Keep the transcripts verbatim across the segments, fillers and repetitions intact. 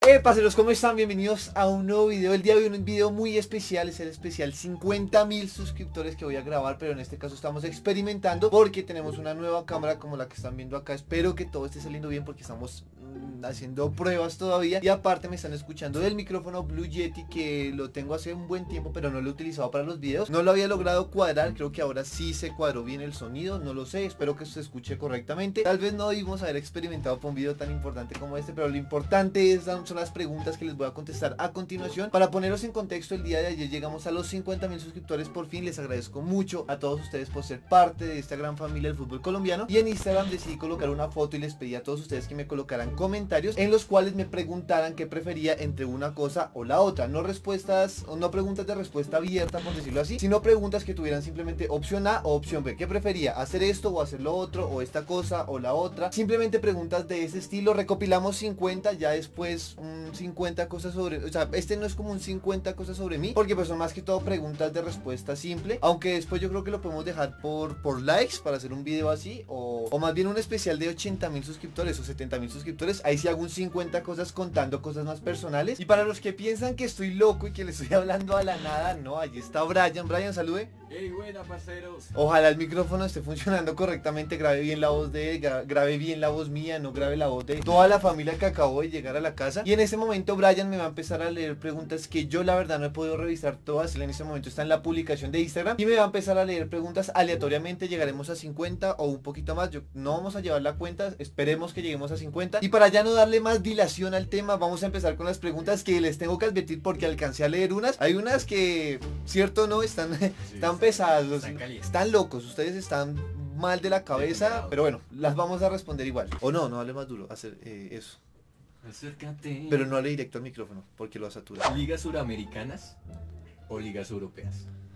Eh, parceros, ¿cómo están? Bienvenidos a un nuevo video. El día de hoy un video muy especial, es el especial cincuenta mil suscriptores que voy a grabar, pero en este caso estamos experimentando porque tenemos una nueva cámara como la que están viendo acá. Espero que todo esté saliendo bien porque estamos mmm, haciendo pruebas todavía. Y aparte me están escuchando del micrófono Blue Yeti, que lo tengo hace un buen tiempo, pero no lo he utilizado para los videos. No lo había logrado cuadrar, creo que ahora sí se cuadró bien el sonido, no lo sé, espero que se escuche correctamente. Tal vez no debimos haber experimentado para un video tan importante como este, pero lo importante es son las preguntas que les voy a contestar a continuación. Para poneros en contexto, el día de ayer llegamos a los cincuenta mil suscriptores por fin. Les agradezco mucho a todos ustedes por ser parte de esta gran familia del fútbol colombiano. Y en Instagram decidí colocar una foto y les pedí a todos ustedes que me colocaran comentarios en los cuales me preguntaran qué prefería entre una cosa o la otra. No respuestas, o no preguntas de respuesta abierta, por decirlo así, sino preguntas que tuvieran simplemente opción A o opción B. ¿Qué prefería? ¿Hacer esto o hacer lo otro? ¿O esta cosa o la otra? Simplemente preguntas de ese estilo. Recopilamos cincuenta, ya después un cincuenta cosas sobre, o sea, este no es como un cincuenta cosas sobre mí, porque pues son más que todo preguntas de respuesta simple, aunque después yo creo que lo podemos dejar por, por likes para hacer un video así, o, o más bien un especial de ochenta mil suscriptores o setenta mil suscriptores, ahí sí hago un cincuenta cosas contando cosas más personales. Y para los que piensan que estoy loco y que le estoy hablando a la nada, no, allí está Brian. Brian, salude. Hey, buena, parceros. Ojalá el micrófono esté funcionando correctamente, grabe bien la voz de él, grabe bien la voz mía, no grabe la voz de toda la familia que acabó de llegar a la casa. Y en este momento Brian me va a empezar a leer preguntas que yo la verdad no he podido revisar todas. Él en este momento está en la publicación de Instagram y me va a empezar a leer preguntas aleatoriamente. Llegaremos a cincuenta o un poquito más, yo no vamos a llevar la cuenta, esperemos que lleguemos a cincuenta. Y para ya no darle más dilación al tema, vamos a empezar con las preguntas que les tengo que advertir porque alcancé a leer unas. Hay unas que, cierto no, están, sí, están pesadas, están, están locos, ustedes están mal de la cabeza, pero bueno, las vamos a responder igual. O no, no hable más duro, hacer eh, eso. Acércate. Pero no hable directo al micrófono, porque lo satura. ¿Ligas suramericanas o ligas europeas?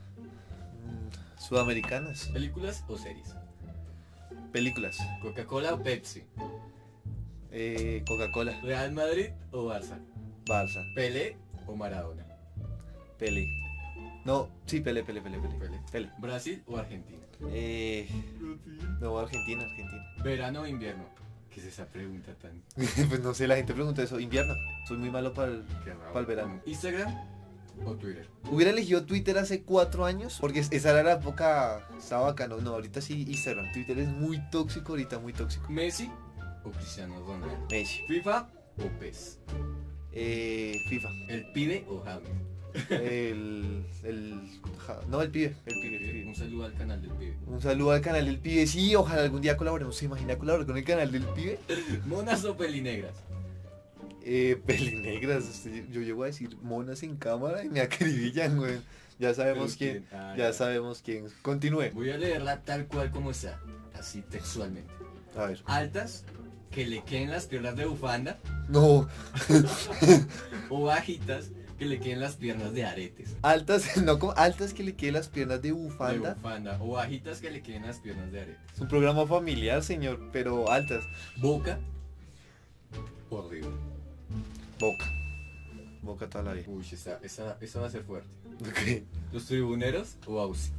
Mm, sudamericanas. ¿Películas o series? Películas. ¿Coca-Cola o Pepsi? Eh, Coca-Cola. ¿Real Madrid o Barça? Barça. ¿Pelé o Maradona? Pelé. No, sí, Pelé, Pelé, Pelé, Pelé. Pelé. Pelé. ¿Brasil o Argentina? Eh, no, Argentina, Argentina. ¿Verano o invierno? ¿Qué es esa pregunta tan...? Pues no sé, la gente pregunta eso. Invierno. Soy muy malo para el, para el verano. ¿Instagram o Twitter? Hubiera elegido Twitter hace cuatro años, porque esa era la época, estaba bacano. No, ahorita sí Instagram. Twitter es muy tóxico ahorita, muy tóxico. ¿Messi o Cristiano Ronaldo? Messi. ¿FIFA o PES? Eh, FIFA. ¿El pibe o James? El, el, no, el pibe, el pibe, el pibe. Un saludo al canal del pibe. Un saludo al canal del pibe. Sí, ojalá algún día colaboremos. ¿Se imagina colaborar con el canal del pibe? ¿Monas o pelinegras? Eh, pelinegras. Yo llego a decir monas en cámara y me acribillan, güey. Ya sabemos quién, quién? Ah, ya, ya sabemos quién. Continúe. Voy a leerla tal cual como está, así textualmente. A ver. Altas, que le queden las piernas de bufanda. No. O bajitas, que le queden las piernas de aretes. Altas, no como altas que le queden las piernas de bufanda. De bufanda. O bajitas que le queden las piernas de aretes. Es un programa familiar, señor, pero altas. Boca o River. Boca. Boca toda la vida. Uy, esa, esa, esa va a ser fuerte. Okay. ¿Los tribuneros o Ausi?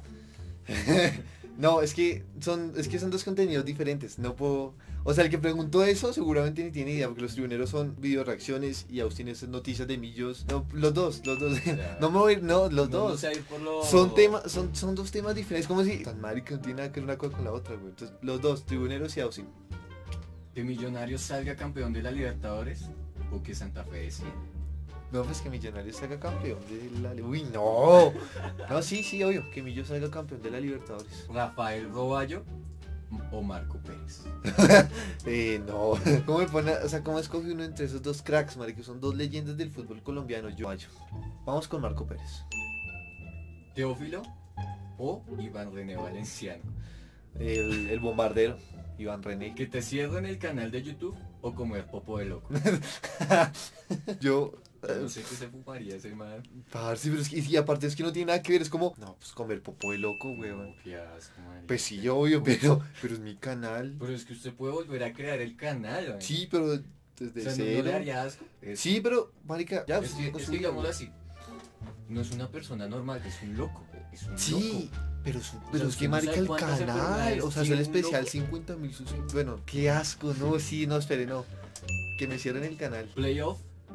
No, es que son es que son dos contenidos diferentes. No puedo... O sea, el que preguntó eso seguramente ni tiene idea, porque los tribuneros son video reacciones y Austin es noticias de millos. No, los dos, los dos. Ya. No me voy a ir, no, los no, dos. No ir por lo... Son temas, son, son dos temas diferentes. Como si tan marica no tiene nada que ver una cosa con la otra, güey. Entonces, los dos, tribuneros y Austin. ¿Que Millonarios salga campeón de la Libertadores o que Santa Fe decida? No, pues que Millonarios salga campeón de la... Uy, no. No, sí, sí, obvio. Que Millos salga campeón de la Libertadores. ¿Rafael Roballo o Marco Pérez? eh, no. ¿Cómo me pone, o sea, cómo escoge uno entre esos dos cracks, marica? Son dos leyendas del fútbol colombiano. Yo hallo. Vamos con Marco Pérez. ¿Teófilo o Iván René Valenciano? El, el bombardero, Iván René. ¿Que te cierren el canal de YouTube o comer popo de loco? Yo... No sé qué se fumaría ese man. Parce, pero es que, y aparte es que no tiene nada que ver, es como, no, pues comer popo de loco, weón. Qué asco, marica. Pues sí, obvio, pero, pero es mi canal. Pero es que usted puede volver a crear el canal, ¿no? Sí, pero desde o sea, cero. ¿no le haría asco? Sí, pero, marica, ya. Es que, es que digámoslo así, no es una persona normal, es un loco, es un sí, loco. Pero, pero o sea, es que marica el canal, o sea, es el especial cincuenta mil suscriptores. Bueno, qué asco, no, sí, no, espere, no. Que me cierren el canal. ¿Playoff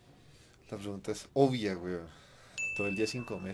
La pregunta es obvia, weón. Todo el día sin comer.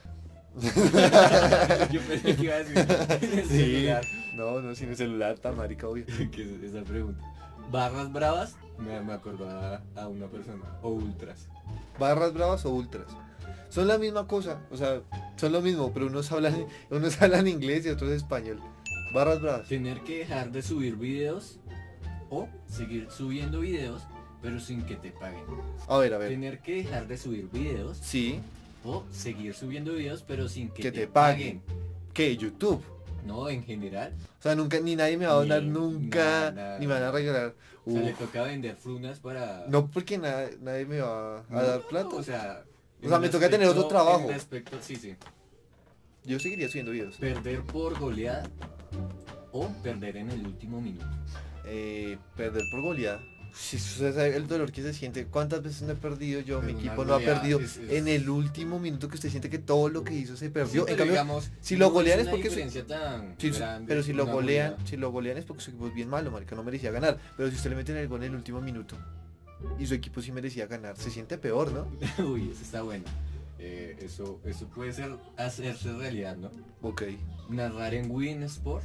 Yo pensé que iba a decir en el Sí. celular. No, no, sin el celular, está marica, obvio. ¿Qué es esa pregunta? ¿Barras bravas? Me, me acordó a, a una persona. O ultras. ¿Barras bravas o ultras? Son la misma cosa, o sea, son lo mismo, pero unos hablan, unos hablan inglés y otros español. Barras bravas. Tener que dejar de subir videos o seguir subiendo videos pero sin que te paguen. A ver, a ver. Tener que dejar de subir videos Sí, o seguir subiendo videos pero sin que, que te, te paguen. ¿Qué? YouTube. No, en general. O sea, nunca, ni nadie me va a donar Ni- nunca, nada, nada. ni me van a regalar. O sea, le Uf. toca vender frunas para... No, porque na- nadie me va a No, dar no, plata. o sea... O en sea, me el toca tener otro aspecto- trabajo. en el aspecto- sí, sí. Yo seguiría subiendo videos. Perder por goleada o perder en el último minuto. Eh, perder por goleada. Si usted sabe el dolor que se siente, ¿cuántas veces no he perdido yo? Pero Mi una equipo no ha goleada perdido es- es- en el último minuto que usted siente que todo lo que hizo se perdió. Sí, en pero cambio, digamos, si lo no golean es una porque su- diferencia tan sí, sí, grande, pero si lo una golean, goleada. si lo golean es porque su equipo es bien malo, marica, no merecía ganar. Pero si usted le mete el gol en el último minuto y su equipo sí merecía ganar, se siente peor, ¿no? Uy, eso está bueno. Eh, eso, eso puede ser hacerse realidad, ¿no? Ok. Narrar en Win Sport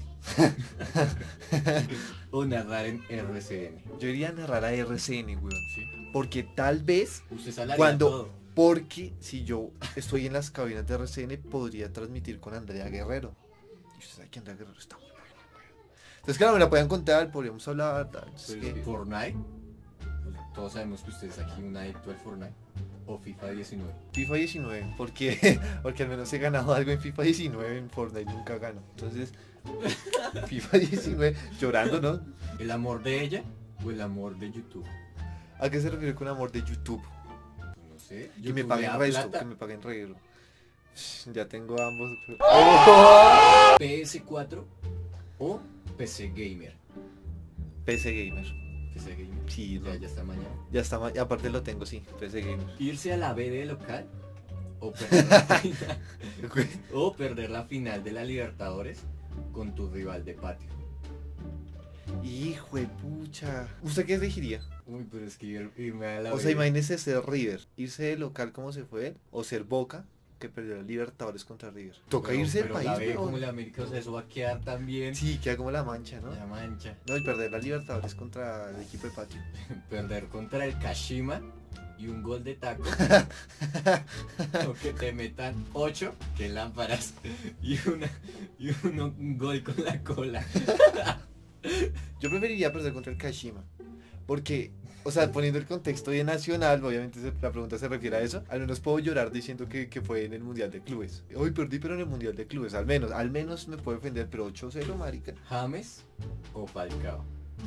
o narrar en R C N. Yo iría a narrar a R C N, weón. ¿Sí? Porque tal vez, Usted salaría Cuando- todo. porque si yo estoy en las cabinas de R C N, podría transmitir con Andrea Guerrero. Y usted sabe que Andrea Guerrero está muy bueno, weón. Entonces, claro, me la podían contar, podríamos hablar, tal. Entonces, Pero es que- que Fortnite, pues, todos sabemos que usted es aquí un adicto al Fortnite. O FIFA diecinueve. FIFA diecinueve, porque, porque al menos he ganado algo en FIFA diecinueve, en Fortnite nunca gano. Entonces, FIFA diecinueve, llorando, ¿no? ¿El amor de ella o el amor de YouTube? ¿A qué se refiere con amor de YouTube? No sé. Que me YouTube le paguen da resto, plata. que me paguen resto. Ya tengo ambos. P S cuatro o P C Gamer. P C Gamer. P C Gamer. Sí, Ya, no. ya está mañana. Ya está, ma- y aparte lo tengo, sí, P C Gamer. Irse a la B de local o perder la final, o perder la final de la Libertadores con tu rival de patio. Hijo de pucha. ¿Usted qué elegiría? Uy, pero es que ir- irme a la O B. sea, imagínese ser River, irse de local como se fue él, o ser Boca, que perdió la Libertadores contra River. Toca Pero- irse del pero país, la B pero... como la América, o sea, eso va a quedar también. Sí, queda como la mancha, ¿no? La mancha. No, y perder la Libertadores contra el equipo de patio. Perder contra el Kashima y un gol de taco. O que te metan ocho, que lámparas. Y, una, y uno- un gol con la cola. Yo preferiría perder contra el Kashima. Porque, o sea, poniendo el contexto de nacional, obviamente se- la pregunta se refiere a eso. Al menos puedo llorar diciendo que, que fue en el Mundial de Clubes. Hoy perdí, pero en el Mundial de Clubes. Al menos, al menos me puedo defender, pero ocho cero, marica. James o Falcao.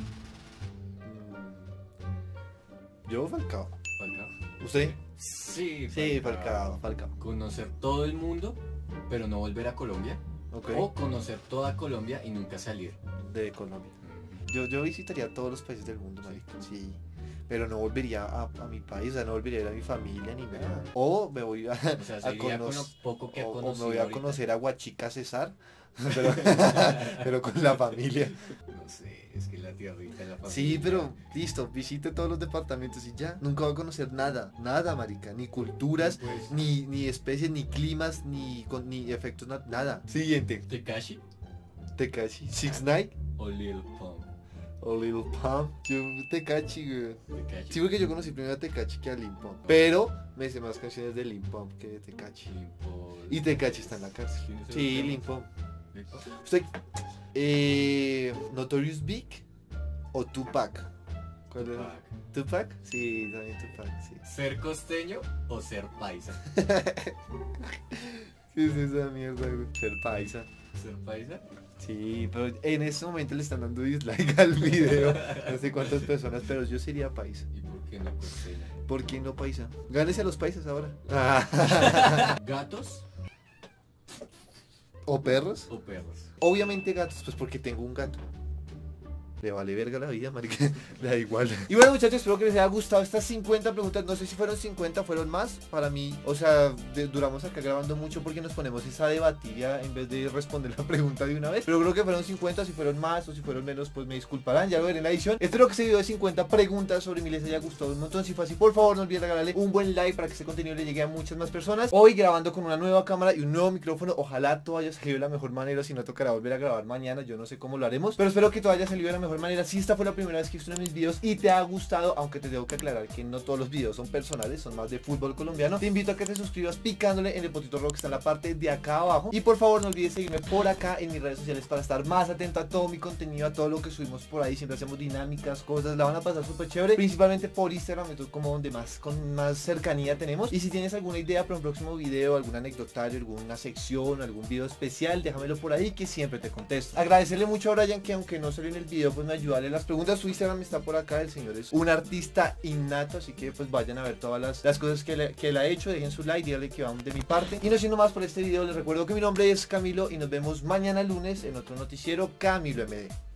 Mm. Yo, Falcao. Falcao. ¿Usted? Sí, Sí, Falcao, Falcao. Conocer todo el mundo, pero no volver a Colombia. Ok. O conocer toda Colombia y nunca salir. De Colombia. Yo, yo visitaría todos los países del mundo, marica. Sí. Pero no volvería a, a mi país, o sea, no volvería a ir a mi familia ni nada. O me voy a, O sea, a seguiría con lo conocer. poco que ha O, o me conocido voy a ahorita. conocer a Huachica César, pero, pero con la familia. No sé, es que la tierrita de la familia. Sí, pero listo, visite todos los departamentos y ya. Nunca va a conocer nada, nada, marica. Ni culturas, Pues, ni, ni especies, ni climas, ni, con, ni efectos, na- nada. Siguiente. Tekashi Tekashi. Six Nine o Lil Pump. o Lil Pump. Yo, Tekashi, güey. Tekashi. Sí, porque yo conocí primero a Tekashi que a Lil Pump. Pero me sé más canciones de Lil Pump que de Tekashi. Lil Pump. Y Tekashi está en la cárcel. ¿Quién es el Sí, otro? Lil Pump. Lil Pump. Usted, eh, Notorious Big o Tupac. ¿Cuál es? Tupac. Tupac, sí, también Tupac, sí. ¿Ser costeño o ser paisa? ¿Qué es esa mierda, güey? Ser paisa. ¿Ser paisa? Sí, pero en este momento le están dando dislike al video. No sé cuántas personas, pero yo sería paisa. ¿Y por qué no costeño? ¿Por qué no paisa? Gánese a los paisas ahora. ¿Gatos ¿O perros? o perros? Obviamente gatos, pues porque tengo un gato. le vale verga la vida, marica, le da igual. Y bueno, muchachos, espero que les haya gustado estas cincuenta preguntas. No sé si fueron cincuenta, fueron más. Para mí, o sea, de, duramos acá grabando mucho porque nos ponemos esa debatilla en vez de responder la pregunta de una vez. Pero creo que fueron cincuenta, si fueron más o si fueron menos, pues me disculparán, ya lo veré en la edición. Espero que este video de cincuenta preguntas sobre mí les haya gustado un montón. Si fue así, por favor, no olviden regalarle un buen like para que este contenido le llegue a muchas más personas. Hoy grabando con una nueva cámara y un nuevo micrófono. Ojalá todo haya salido de la mejor manera. Si no, tocará volver a grabar mañana. Yo no sé cómo lo haremos, pero espero que todo haya salido de la mejor manera. Si esta fue la primera vez que viste uno de mis videos y te ha gustado, aunque te tengo que aclarar que no todos los videos son personales, son más de fútbol colombiano, te invito a que te suscribas picándole en el botito rojo que está en la parte de acá abajo. Y por favor no olvides seguirme por acá en mis redes sociales para estar más atento a todo mi contenido, a todo lo que subimos por ahí. Siempre hacemos dinámicas, cosas, la van a pasar súper chévere, principalmente por Instagram, esto es como donde más, con más cercanía tenemos. Y si tienes alguna idea para un próximo video, algún anecdotario, alguna sección, algún video especial, déjamelo por ahí que siempre te contesto. Agradecerle mucho a Brian que aunque no salió en el video, pues me ayuda a leer las preguntas. Su Instagram está por acá, el señor es un artista innato, así que pues vayan a ver todas las, las cosas que, le, que él ha hecho, dejen su like, díganle que van de mi parte. Y no siendo más por este video, les recuerdo que mi nombre es Camilo y nos vemos mañana lunes en otro noticiero Camilo M D.